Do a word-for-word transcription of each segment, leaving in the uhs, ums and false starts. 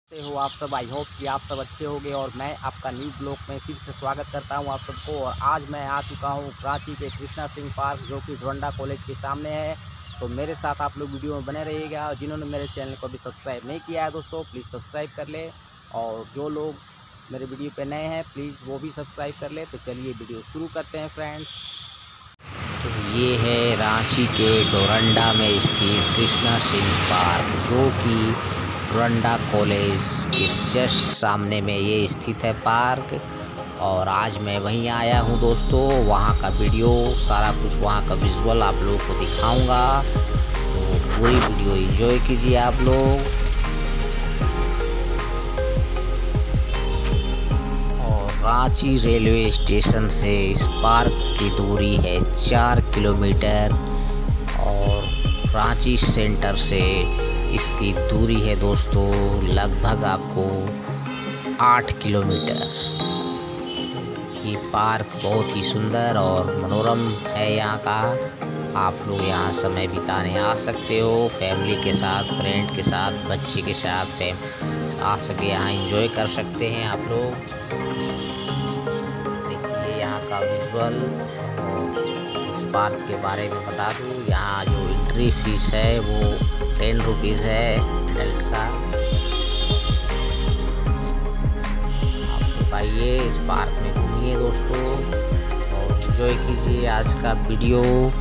से हो आप सब। आई होप कि आप सब अच्छे होंगे और मैं आपका न्यू ब्लॉग में फिर से स्वागत करता हूं आप सबको। और आज मैं आ चुका हूं रांची के कृष्णा सिंह पार्क, जो कि डोरंडा कॉलेज के सामने है। तो मेरे साथ आप लोग वीडियो में बने रहिएगा। और जिन्होंने मेरे चैनल को अभी सब्सक्राइब नहीं किया है दोस्तों, प्लीज़ सब्सक्राइब कर ले। और जो लोग मेरे वीडियो पर नए हैं प्लीज़ वो भी सब्सक्राइब कर ले। तो चलिए वीडियो शुरू करते हैं फ्रेंड्स। तो ये है रांची के डोरंडा में स्थित कृष्णा सिंह पार्क, जो कि डोरंडा कॉलेज के जस्ट सामने में ये स्थित है पार्क। और आज मैं वहीं आया हूँ दोस्तों। वहाँ का वीडियो, सारा कुछ वहाँ का विजुअल आप लोगों को दिखाऊंगा। तो पूरी वीडियो एंजॉय कीजिए आप लोग। और रांची रेलवे स्टेशन से इस पार्क की दूरी है चार किलोमीटर और रांची सेंटर से इसकी दूरी है दोस्तों लगभग आपको आठ किलोमीटर। ये पार्क बहुत ही सुंदर और मनोरम है यहाँ का। आप लोग यहाँ समय बिताने आ सकते हो, फैमिली के साथ, फ्रेंड के साथ, बच्चे के साथ फैम आ सके यहाँ एंजॉय कर सकते हैं आप लोग। देखिए यहाँ का विजुअल। इस पार्क के बारे में बता दूँ, यहाँ जो एंट्री फीस है वो टेन रुपीज़ है एडल्ट का। आप लोग आइए इस पार्क में, घूमिए दोस्तों और एंजॉय कीजिए आज का वीडियो।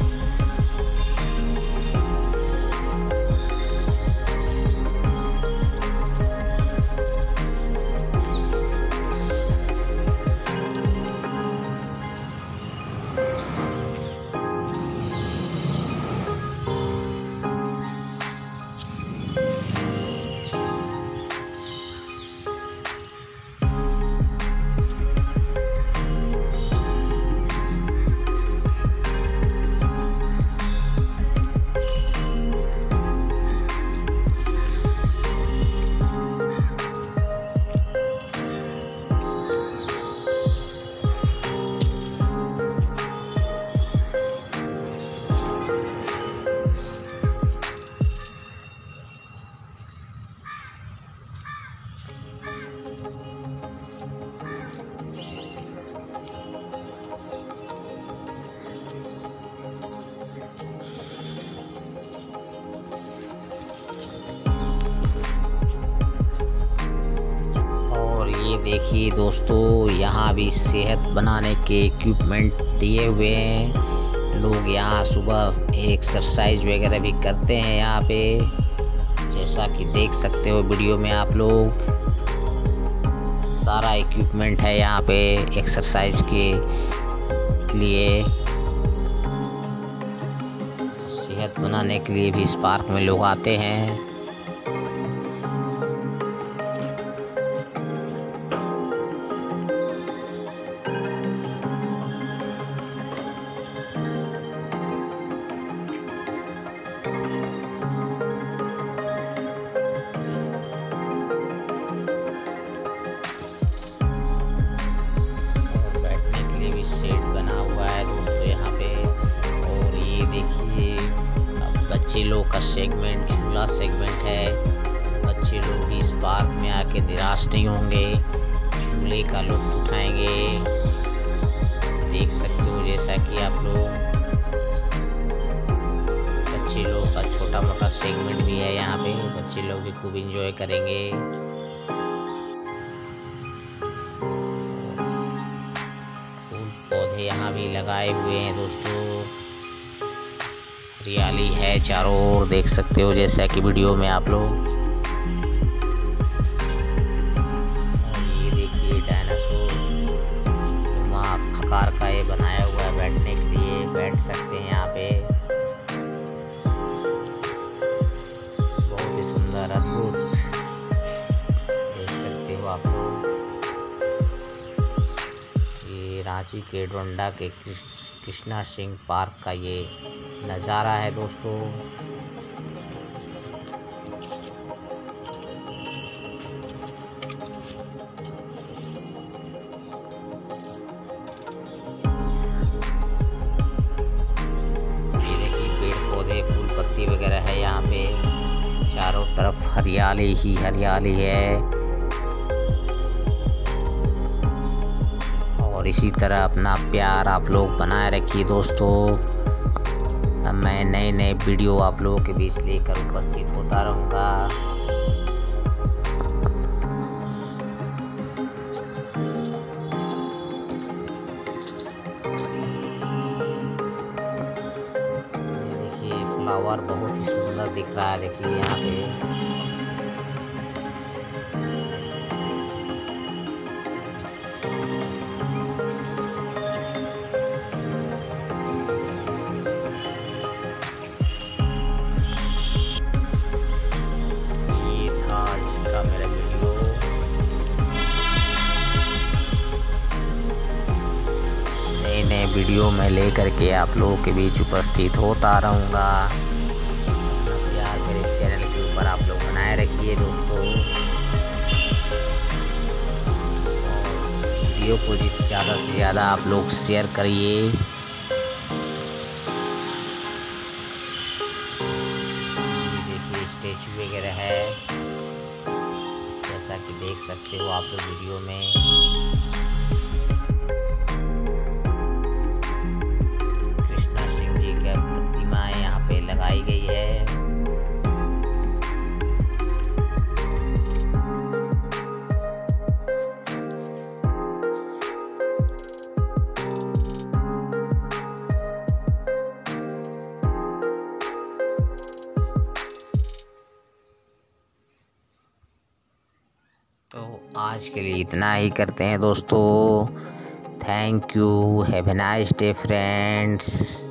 देखिए दोस्तों, यहाँ भी सेहत बनाने के इक्विपमेंट दिए हुए हैं। लोग यहाँ सुबह एक्सरसाइज वगैरह भी करते हैं यहाँ पे, जैसा कि देख सकते हो वीडियो में आप लोग। सारा इक्विपमेंट है यहाँ पे एक्सरसाइज के लिए। सेहत बनाने के लिए भी इस पार्क में लोग आते हैं। सेट बना हुआ है दोस्तों यहाँ पे। और ये देखिए बच्चे लोग का सेगमेंट, झूला सेगमेंट है। बच्चे लोग भी इस पार्क में आके निराश नहीं होंगे, झूले का लुत्फ उठाएंगे। देख सकते हो जैसा कि आप लोग, बच्चे लोग का छोटा मोटा सेगमेंट भी है यहाँ पे। बच्चे लोग भी खूब एंजॉय करेंगे। यहाँ भी लगाए हुए हैं दोस्तों। हरियाली है चारों ओर, देख सकते हो जैसा कि वीडियो में आप लोग। और ये देखिए डायनासोर आकार का ये बनाया हुआ है, बैठने के लिए बैठ सकते हैं यहाँ पे। बहुत ही सुंदर, अद्भुत, देख सकते हो आप लोग। रांची के डोरंडा के कृष्णा सिंह पार्क का ये नज़ारा है दोस्तों। ये देखिए पेड़ पौधे, फूल पत्ती वगैरह है यहाँ पे। चारों तरफ हरियाली ही हरियाली है। और इसी तरह अपना प्यार आप लोग बनाए रखिए दोस्तों। मैं नए नए वीडियो आप लोगों के बीच लेकर उपस्थित होता रहूँगा। ये देखिए फ्लावर बहुत ही सुंदर दिख रहा है। देखिए यहाँ पे का मेरा वीडियो। नए नए वीडियो मैं लेकर के आप लोगों के बीच उपस्थित होता रहूँगा। यार मेरे चैनल के ऊपर आप लोग बनाए रखिए दोस्तों। वीडियो को ज़्यादा से ज़्यादा आप लोग शेयर करिए। देखिए स्टैचू वगैरह है, जैसा कि देख सकते हो आप लोग वीडियो में। कृष्णा सिंह जी की प्रतिमा यहाँ पे लगाई गई है। तो आज के लिए इतना ही करते हैं दोस्तों। Thank you, have a nice day friends.